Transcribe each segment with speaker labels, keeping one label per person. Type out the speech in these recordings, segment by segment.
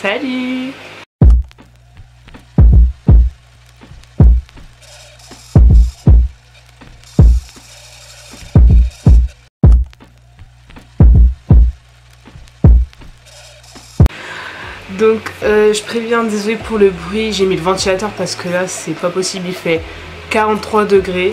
Speaker 1: Salut! Donc je préviens, désolé pour le bruit, j'ai mis le ventilateur parce que là c'est pas possible, il fait 43 degrés.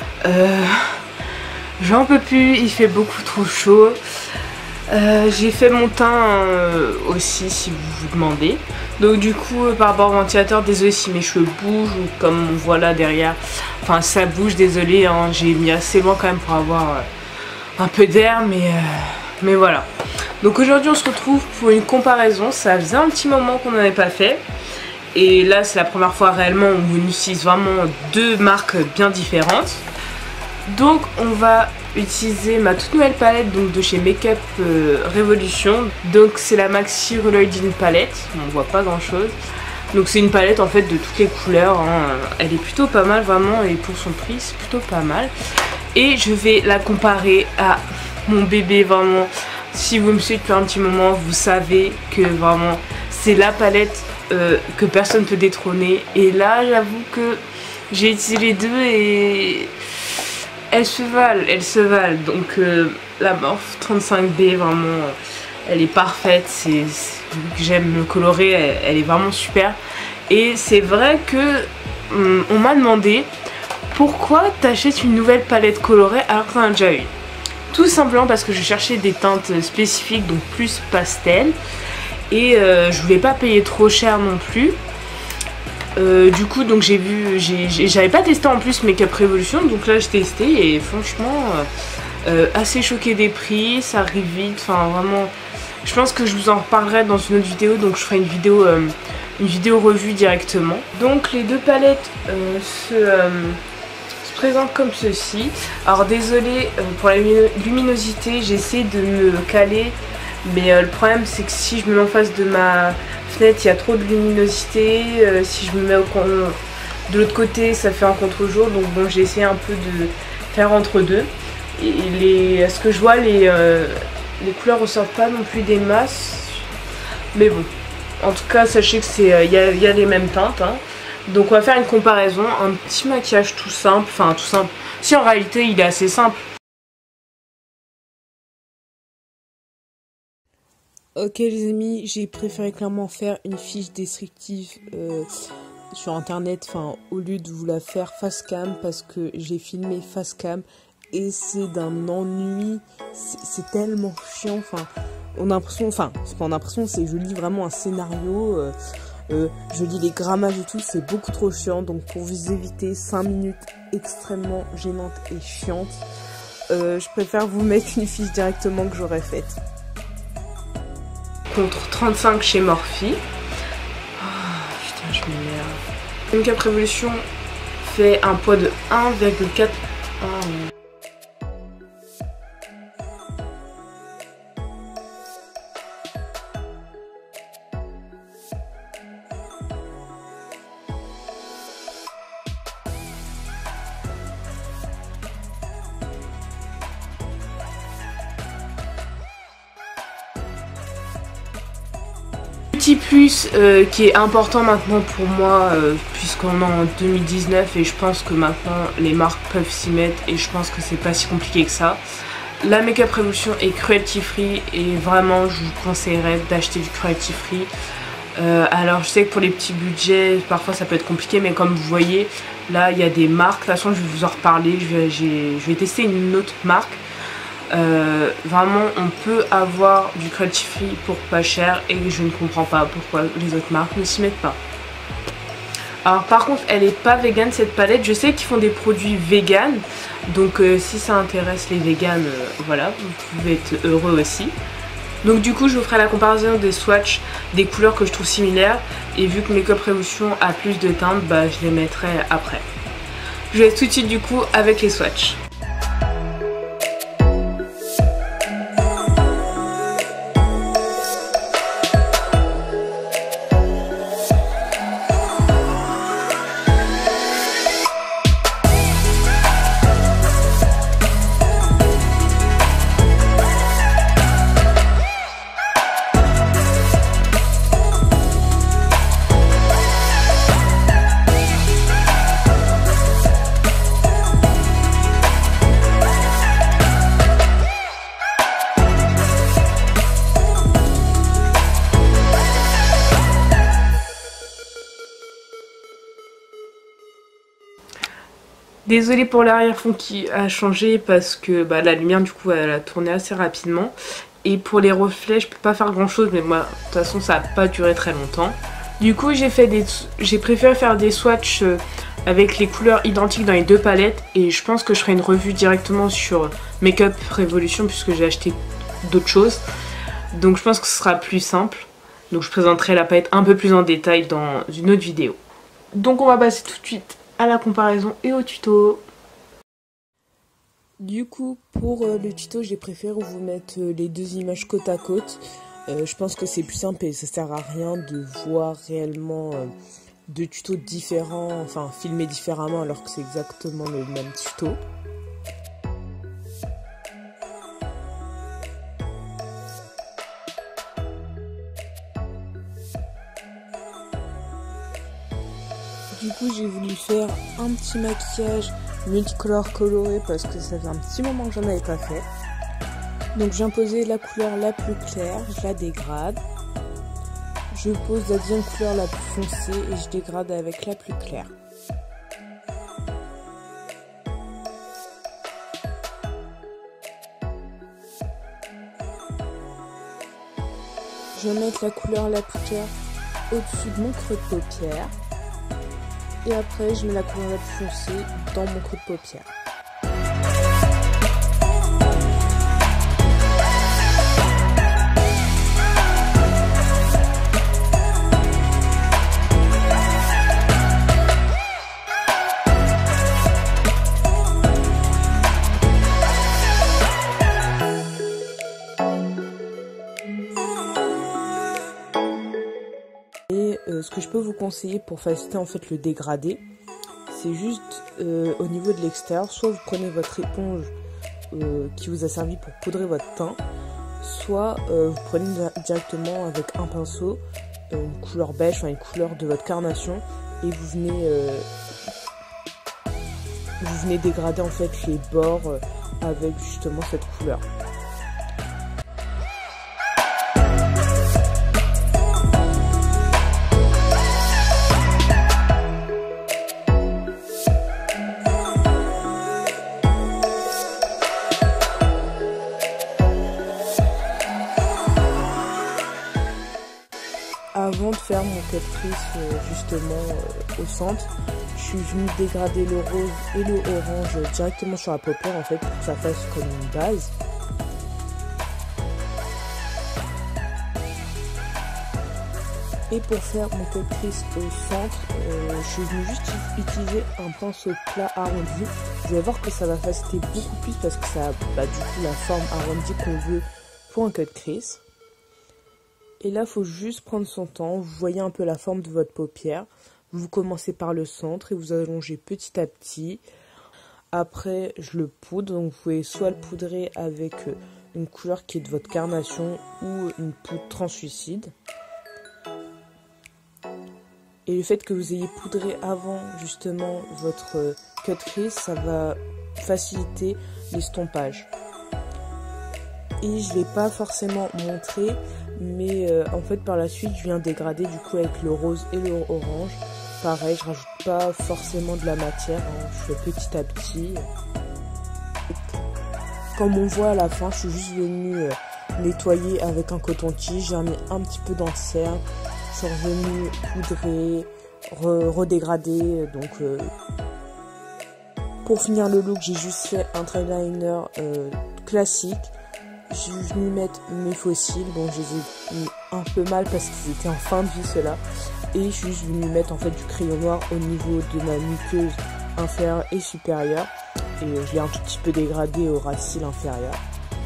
Speaker 1: J'en peux plus, il fait beaucoup trop chaud. J'ai fait mon teint aussi si vous vous demandez. Donc du coup par rapport au ventilateur, désolé si mes cheveux bougent ou comme on voit là derrière. Enfin ça bouge, désolé, hein, j'ai mis assez loin quand même pour avoir un peu d'air, mais voilà. Donc aujourd'hui on se retrouve pour une comparaison, ça faisait un petit moment qu'on n'en avait pas fait. Et là c'est la première fois réellement où on utilise vraiment deux marques bien différentes. Donc on va utiliser ma toute nouvelle palette donc de chez Makeup Revolution. Donc c'est la Maxi Reloading palette, on voit pas grand chose. Donc c'est une palette en fait de toutes les couleurs, hein. Elle est plutôt pas mal vraiment et pour son prix c'est plutôt pas mal. Et je vais la comparer à mon bébé vraiment. Si vous me suivez depuis un petit moment, vous savez que vraiment c'est la palette que personne ne peut détrôner. Et là j'avoue que j'ai utilisé les deux et elles se valent. Donc la Morphe 35B vraiment elle est parfaite. Vu que j'aime me colorer, elle est vraiment super. Et c'est vrai que on m'a demandé pourquoi t'achètes une nouvelle palette colorée alors que t'en as déjà une. Tout simplement parce que je cherchais des teintes spécifiques, donc plus pastel. Et je voulais pas payer trop cher non plus. Du coup, donc j'avais pas testé en plus Makeup Revolution. Donc là j'ai testé et franchement assez choquée des prix. Ça arrive vite, enfin vraiment. Je pense que je vous en reparlerai dans une autre vidéo. Donc je ferai une vidéo revue directement. Donc les deux palettes se présente comme ceci. Alors désolé pour la luminosité, j'essaie de me caler, mais le problème c'est que si je me mets en face de ma fenêtre il y a trop de luminosité, si je me mets de l'autre côté ça fait un contre-jour, donc bon j'ai essayé un peu de faire entre deux. Et ce que je vois les couleurs ressortent pas non plus des masses, mais bon en tout cas sachez que c'est y a les mêmes teintes, hein. Donc on va faire une comparaison, un petit maquillage tout simple, enfin tout simple, si en réalité il est assez simple. Ok les amis, j'ai préféré clairement faire une fiche descriptive sur internet, enfin au lieu de vous la faire face cam, parce que j'ai filmé face cam et c'est d'un ennui, c'est tellement chiant, enfin on a l'impression, enfin c'est pas en impression, c'est je lis vraiment un scénario. Je lis les grammages et tout, c'est beaucoup trop chiant. Donc pour vous éviter 5 minutes extrêmement gênantes et chiantes, je préfère vous mettre une fiche directement que j'aurais faite. Contre 35 chez Morphe. Oh, putain, je m'énerve. Makeup Revolution fait un poids de 1,4. Petit plus qui est important maintenant pour moi puisqu'on est en 2019 et je pense que maintenant les marques peuvent s'y mettre et je pense que c'est pas si compliqué que ça. La Makeup Revolution est cruelty free et vraiment je vous conseillerais d'acheter du cruelty free. Alors je sais que pour les petits budgets parfois ça peut être compliqué, mais comme vous voyez là il y a des marques, de toute façon je vais vous en reparler, je vais tester une autre marque. Vraiment on peut avoir du cruelty free pour pas cher et je ne comprends pas pourquoi les autres marques ne s'y mettent pas. Alors par contre elle est pas vegan cette palette, je sais qu'ils font des produits vegan, donc si ça intéresse les véganes, voilà, vous pouvez être heureux aussi. Donc du coup je vous ferai la comparaison des swatchs des couleurs que je trouve similaires, et vu que Makeup Revolution a plus de teintes, bah je les mettrai après. Je vais tout de suite du coup avec les swatchs. Désolée pour l'arrière-fond qui a changé parce que la lumière du coup elle a tourné assez rapidement. Et pour les reflets je peux pas faire grand chose, mais moi de toute façon ça n'a pas duré très longtemps. Du coup j'ai préféré faire des swatchs avec les couleurs identiques dans les deux palettes. Et je pense que je ferai une revue directement sur Makeup Revolution puisque j'ai acheté d'autres choses. Donc je pense que ce sera plus simple. Donc je présenterai la palette un peu plus en détail dans une autre vidéo. Donc on va passer tout de suite à la comparaison et au tuto. Du coup pour le tuto j'ai préféré vous mettre les deux images côte à côte. Je pense que c'est plus simple et ça sert à rien de voir réellement deux tutos différents, enfin filmés différemment alors que c'est exactement le même tuto. Du coup j'ai voulu faire un petit maquillage multicolore coloré parce que ça fait un petit moment que j'en avais pas fait. Donc j'ai imposé la couleur la plus claire, je la dégrade. Je pose la deuxième couleur la plus foncée et je dégrade avec la plus claire. Je vais mettre la couleur la plus claire au-dessus de mon creux de paupière. Et après, je mets la couleur la plus foncée dans mon creux de paupière. Ce que je peux vous conseiller pour faciliter en fait le dégradé, c'est juste au niveau de l'extérieur, soit vous prenez votre éponge qui vous a servi pour poudrer votre teint, soit vous prenez directement avec un pinceau une couleur beige, enfin une couleur de votre carnation, et vous venez dégrader en fait les bords avec justement cette couleur. Avant de faire mon cut crease justement au centre, je suis venue dégrader le rose et le orange directement sur la paupière en fait pour que ça fasse comme une base. Et pour faire mon cut crease au centre, je suis venue juste utiliser un pinceau plat arrondi. Vous allez voir que ça va faciliter beaucoup plus parce que ça a du coup la forme arrondie qu'on veut pour un cut crease. Et là, il faut juste prendre son temps. Vous voyez un peu la forme de votre paupière. Vous commencez par le centre et vous allongez petit à petit. Après, je le poudre. Donc, vous pouvez soit le poudrer avec une couleur qui est de votre carnation ou une poudre translucide. Et le fait que vous ayez poudré avant, justement, votre cut crease, ça va faciliter l'estompage. Et je ne l'ai pas forcément montré, mais en fait par la suite je viens dégrader du coup avec le rose et le orange. Pareil, je rajoute pas forcément de la matière, hein, je fais petit à petit. Comme on voit à la fin, je suis juste venue nettoyer avec un coton-tige, j'ai mis un petit peu dans le cercle, je suis revenue poudrer, redégrader. Donc pour finir le look, j'ai juste fait un trait liner classique. Je suis venue mettre mes fossiles, bon je les ai mis un peu mal parce qu'ils étaient en fin de vie ceux-là. Et je suis juste venue mettre en fait du crayon noir au niveau de ma muqueuse inférieure et supérieure. Et je l'ai un tout petit peu dégradé au ras cils inférieur.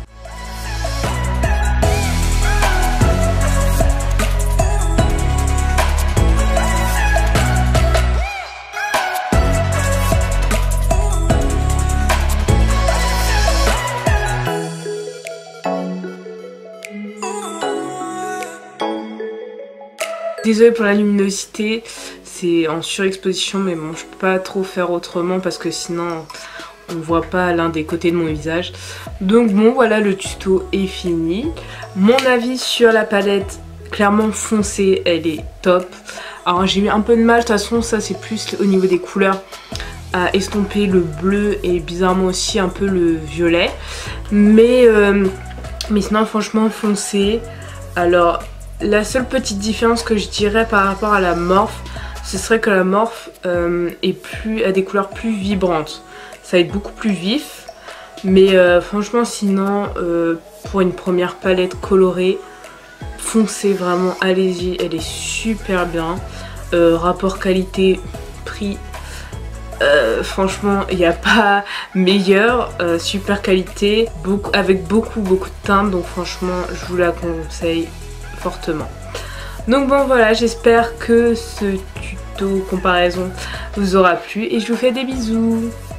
Speaker 1: Désolée pour la luminosité, c'est en surexposition, mais bon, je peux pas trop faire autrement parce que sinon on voit pas l'un des côtés de mon visage. Donc bon, voilà, le tuto est fini. Mon avis sur la palette, clairement foncée, elle est top. Alors j'ai eu un peu de mal, de toute façon ça c'est plus au niveau des couleurs, à estomper le bleu et bizarrement aussi un peu le violet. Mais sinon franchement foncez. Alors la seule petite différence que je dirais par rapport à la Morphe, ce serait que la Morphe a des couleurs plus vibrantes. Ça va être beaucoup plus vif. Mais franchement sinon pour une première palette colorée, foncez vraiment, allez-y, elle est super bien. Rapport qualité-prix, franchement il n'y a pas meilleur, super qualité, avec beaucoup de teintes, donc franchement je vous la conseille fortement. Donc bon voilà, j'espère que ce tuto comparaison vous aura plu et je vous fais des bisous.